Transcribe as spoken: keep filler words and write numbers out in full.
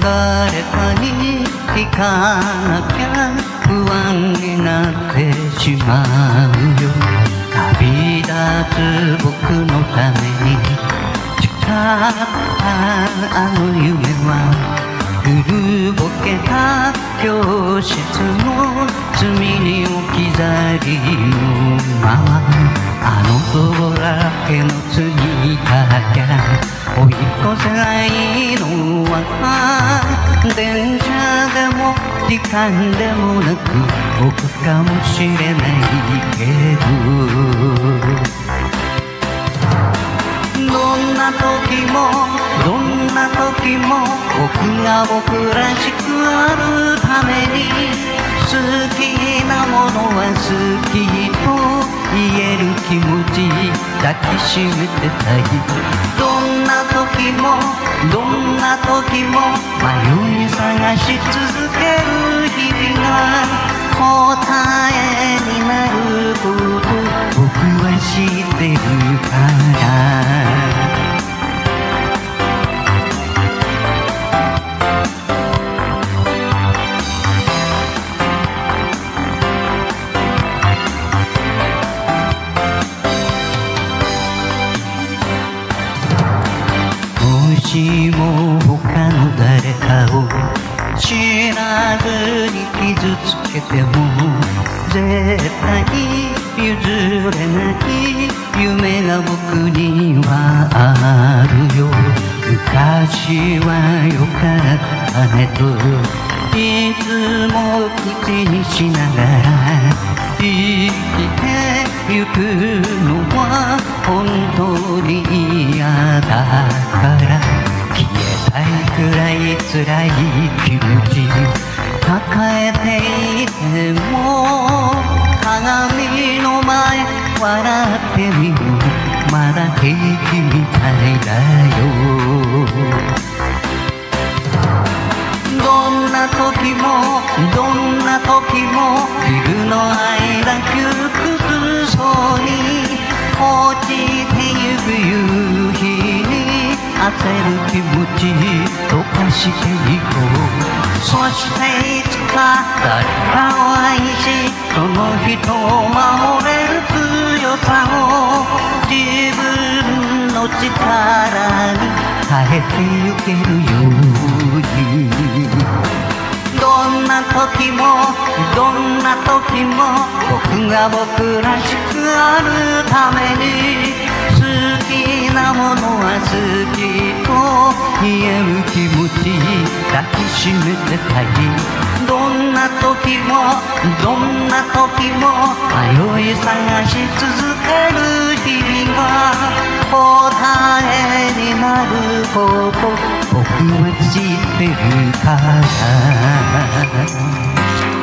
誰かに聞かなきゃ不安になってしまうよ。旅立つ僕のために誓ったあの夢は古ぼけた教室の隅に置き去りのまま、あの泥だけの継ぎだけ追い越せないのは電車でも時間でもなく僕かもしれないけど、どんな時もどんな時も僕が僕らしくあるために好きなものは好きと言える気持ち抱きしめてたい。どんな時もどんな時も迷い探し続ける日々が答えになること僕は知ってるから。もしも他の誰かを知らずに傷つけても絶対譲れない夢が僕にはあるよ。昔はよかったねといつも口にしながら生きてゆくのは本当に嫌だから消えたいくらい辛い気持ち抱えていても鏡の前笑ってみるまだ平気みたいだよ。どんな時もどんな時も昼の間窮屈そうに落ちてゆく夕日に焦る気持ち溶かしていこう。そしていつか誰かを愛しその人を守れる強さを自分の力に変えてゆけるように。どんな時もどんな時も僕が僕らしくあるために好きなものは好きと言える気持ち抱きしめてたい。どんな時もどんな時も迷い探し続ける日々が答えになること僕は知ってるから。